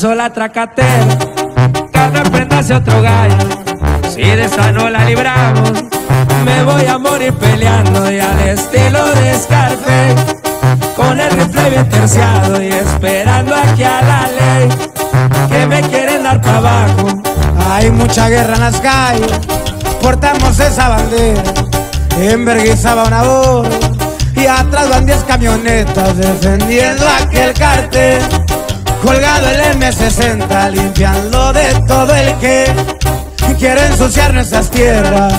sola tracatera, cada prenda hacia otro gallo. Si de esta no la libramos, me voy a morir peleando y al estilo de Scarface, con el rifle bien terciado y esperando aquí a la ley, que me quieren dar para abajo. Hay mucha guerra en las calles, portamos esa bandera, en Berguisa va una voz y atrás van 10 camionetas defendiendo aquel cartel. Colgado el M60, limpiando de todo el que quiere ensuciar nuestras tierras.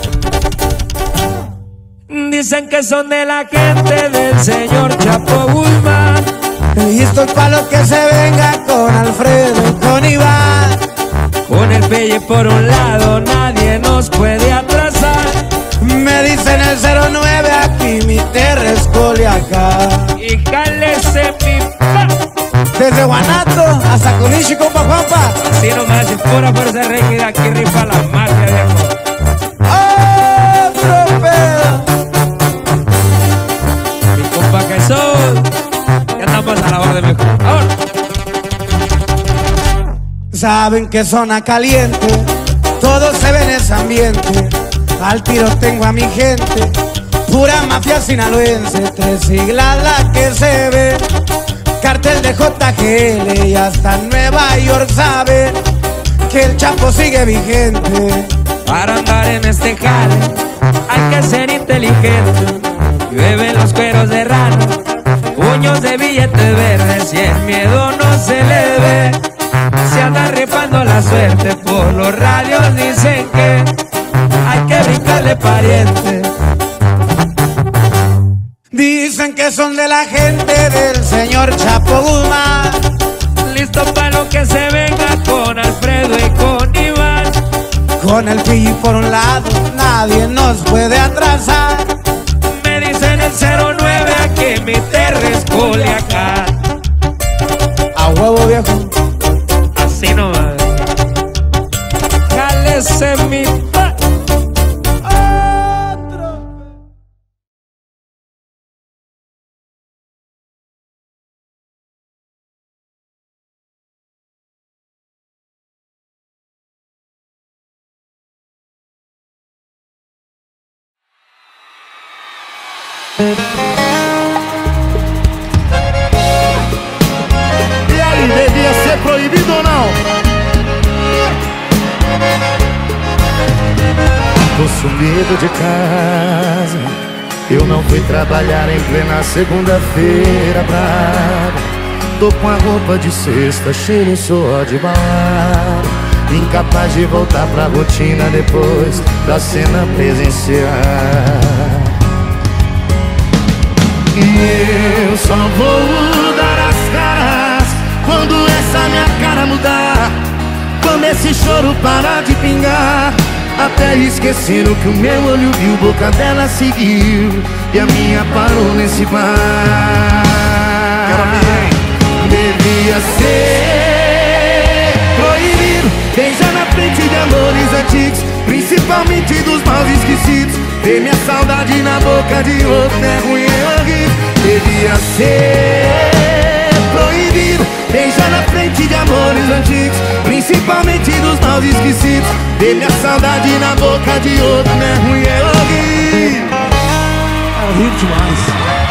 Dicen que son de la gente del señor Chapo Guzmán, listos pa' lo que se venga con Alfredo y con Iván. Con el Pelle por un lado nadie nos puede atrasar. Me dicen el 09, aquí mi tierra es Culiacán. Y cálese mi pa. Desde Guanato hasta Culichi, compa Juanpa. Así nomás, es pura fuerza rígida, aquí rifa la mafia, viejo. ¡Otro pedo! Mi compa Jesús, ya estamos a la orden, viejo. Ahora. Saben que zona caliente, todo se ve en ese ambiente. Al tiro tengo a mi gente, pura mafia sinaloense, 3 siglas la que se ve. Cartel de JGL y hasta Nueva York sabe que el Chapo sigue vigente. Para andar en este jale hay que ser inteligente. Llueven los cueros de rana, puños de billetes verdes y el miedo no se le ve. Se anda rifando la suerte, por los radios dicen que hay que brincarle pariente. Dicen que son de la gente del señor Chapo Guzmán, listo para lo que se venga con Alfredo y con Iván. Con el Pilli por un lado, nadie nos puede atrasar. Me dicen el 09, aquí mi tierra es Culiacán. A huevo, viejo. Así nomás. Jálese mi pa. E aí, devia ser proibido ou não? Tô sumido de casa, eu não fui trabalhar em plena segunda-feira brava. Tô com a roupa de sexta, cheiro só de balada, incapaz de voltar pra rotina depois da cena presencial. E eu só vou dar as caras quando essa minha cara mudar, quando esse choro parar de pingar, até esquecer o que o meu olho viu, boca dela seguiu e a minha parou nesse bar. Devia ser proibido beijar na frente de amores antigos, principalmente dos maus esquecidos. Ter minha saudade na boca de outro é ruim, é horrível. Devia ser proibido beijar na frente de amores antigos, principalmente dos maus esquecidos. Ter minha saudade na boca de outro é ruim, é horrível. É horrível demais.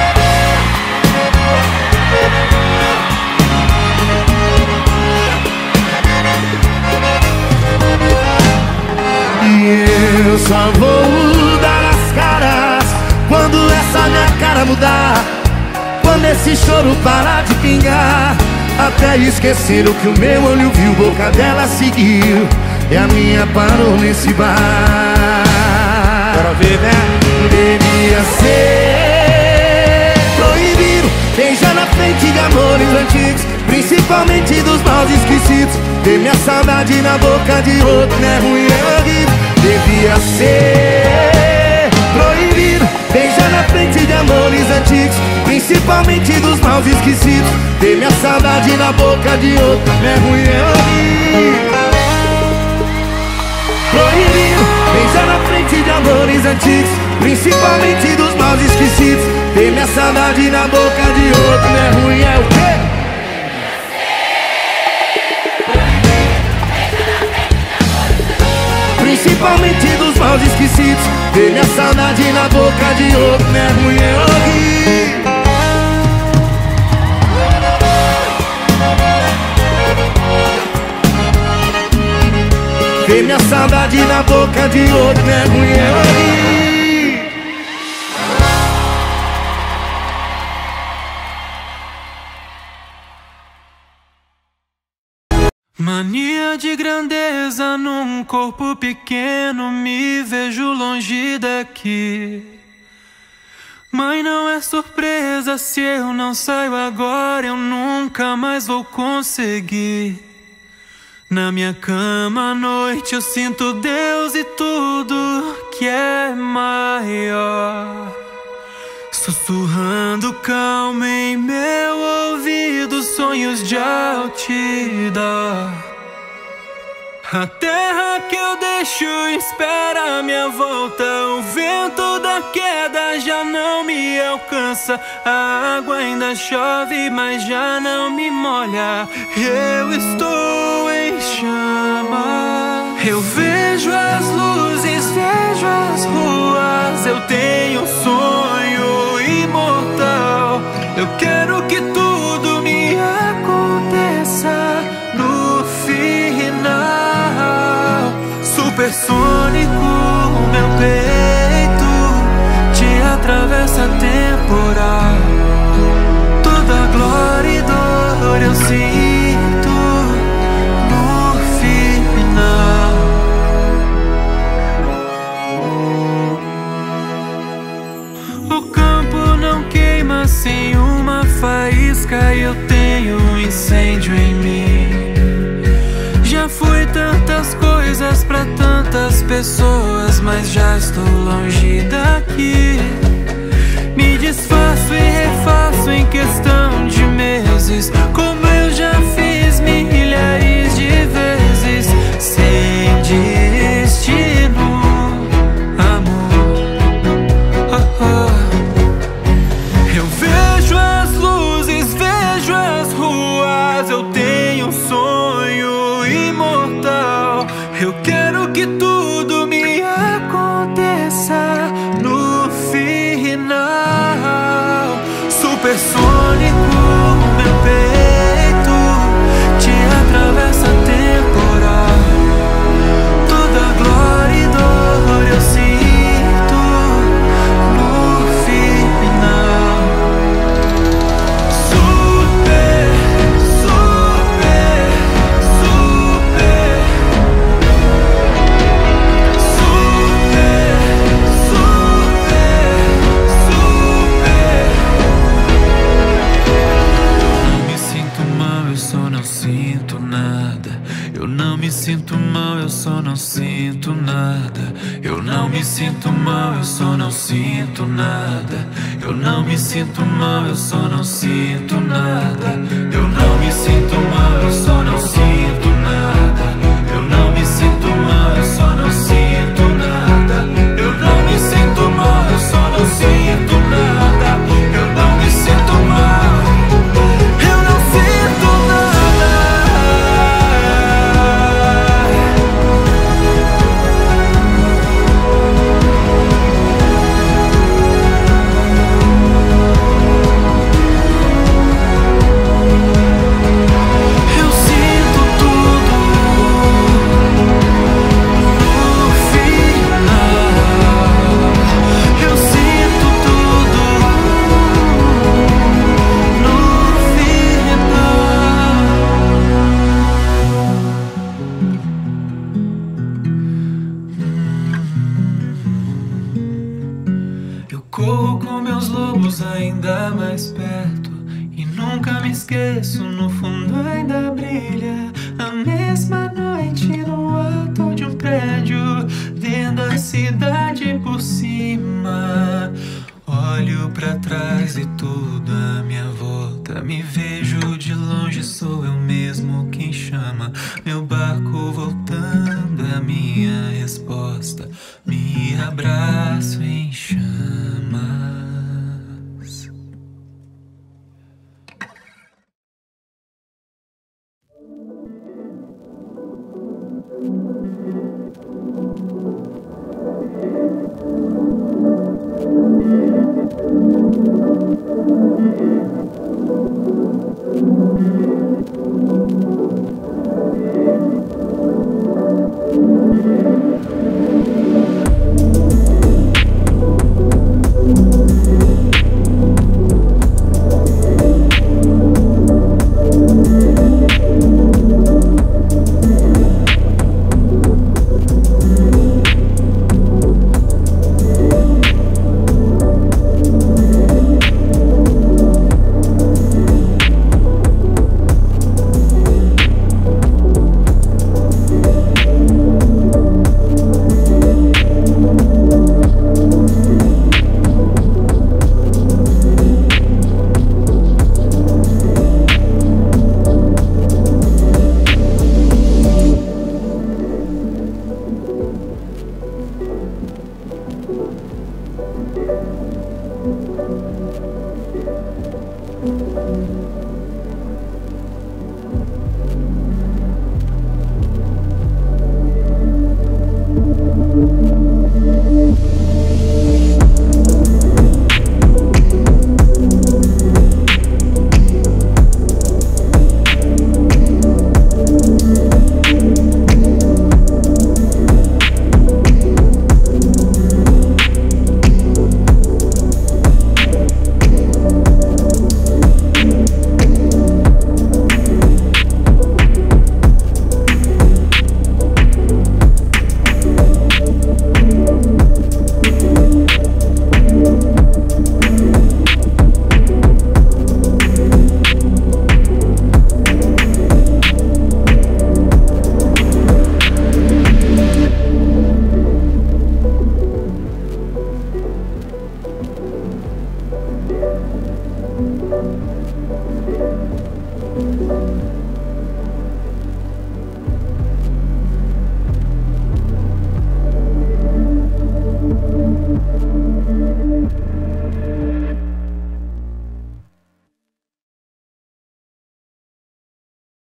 E eu só vou dar as caras quando essa minha cara mudar, quando esse choro parar de pingar, até esquecer o que o meu olho viu, boca dela seguiu e a minha parou nesse bar. Quero ver, né? Devia ser proibido beijar na frente de amores antigos, principalmente dos maus esquecidos. Ter minha saudade na boca de outro é ruim, é horrível. Devia ser proibido beijar na frente de amores antigos, principalmente dos maus esquecidos. Ter minha saudade na boca de outro é ruim, é horrível. Proibido beijar na frente de amores antigos, principalmente dos maus esquecidos. Ter minha saudade na boca de outro é ruim, é o quê? principalmente dos maus esquecidos. Ver minha saudade na boca de outro, né, mulher horrível. Ver minha saudade na boca de outro, né, mulher horrível. Mania de grandeza num corpo pequeno, me vejo longe daqui. Mas não é surpresa se eu não saio agora, eu nunca mais vou conseguir. Na minha cama à noite eu sinto Deus e tudo que é maior, sussurrando calmo em meu ouvido, sonhos de altidão. A terra que eu deixo espera a minha volta. O vento da queda já não me alcança. A água ainda chove, mas já não me molha. Eu estou em chama. Eu vejo as luzes, vejo as ruas. Eu tenho um sonho imortal. Eu quero que tudo me aconteça no final. Supersônico, meu peito te atravessa temporal. Toda glória e dor eu sinto no final. O campo não queima sem uma faísca e eu tenho um incêndio em mim. Já fui tantas coisas pra tantas pessoas, mas já estou longe daqui. Me desfaço e refaço em questão de meses, como eu já fiz milhares de vezes, sem destino, amor. Oh, oh. Eu vejo as luzes, vejo as ruas, eu tenho um sonho imortal. Eu quero que tudo me aconteça no final. Supersônico, meu peito te atravessa temporal. Toda glória e dor eu sinto no final. Super, super, super. Eu não me sinto mal, eu só não sinto nada. Eu não me sinto mal, eu só não sinto nada. Eu não me sinto mal, eu só não sinto nada. Eu não me sinto mal, eu só não sinto nada. Eu não me sinto mal, eu só não sinto nada. Eu não me sinto mal, eu só não sinto nada. Eu não me sinto mal, eu não sinto nada. Corro com meus lobos ainda mais perto e nunca me esqueço, no fundo ainda brilha a mesma noite no alto de um prédio, vendo a cidade por cima. Olho pra trás e tudo à minha volta, me vejo de longe, sou eu mesmo quem chama. Meu barco voltando é a minha resposta, me abraço em chamas.